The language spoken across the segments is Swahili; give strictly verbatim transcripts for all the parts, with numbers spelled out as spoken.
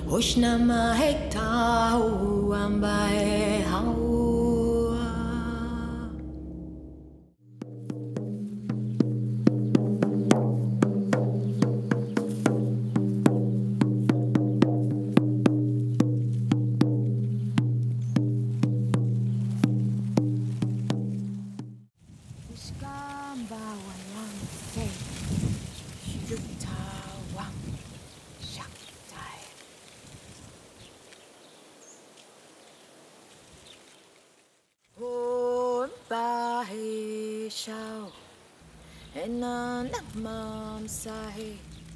Oshna mahekta ambae haua. Iskamba walang se, shiyuta wang shaktai. Hon bahe shao, enan mam sahe.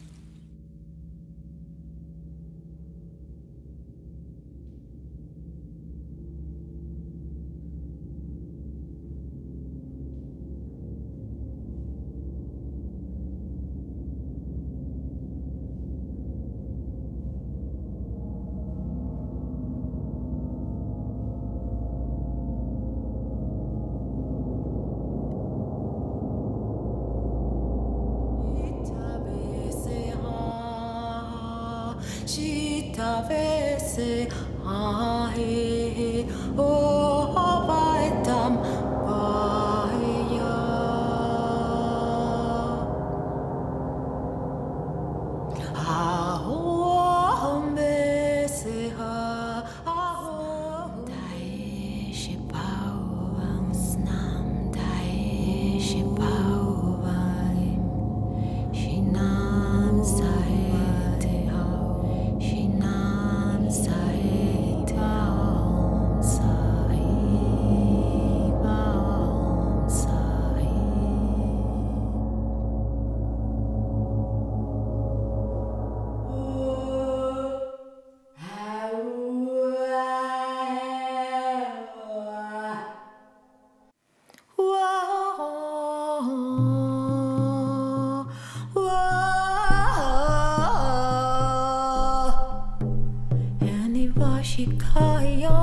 Shita vese ah he he oh baitam baya ah oh vese ha ah dai shipau ang snam dai shipau vai shinam sai Shikaya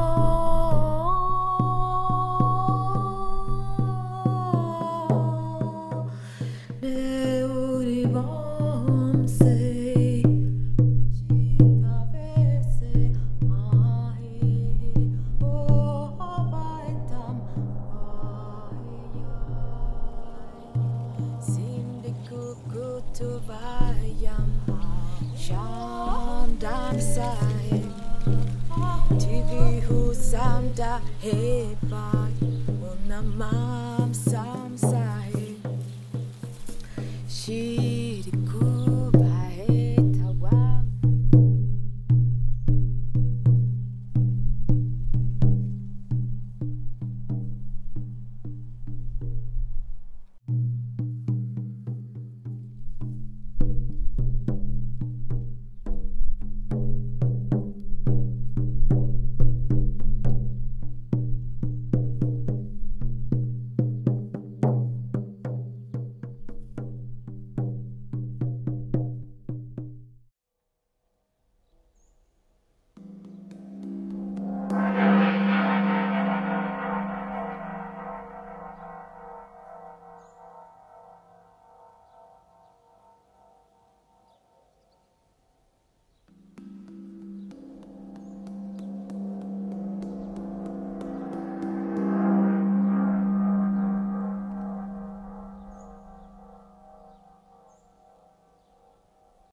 Deuri Bamse Shita Vese Ahe Oh Baitam Baya Sindiku to Vayam Shandam Sai T V who samda he bai unama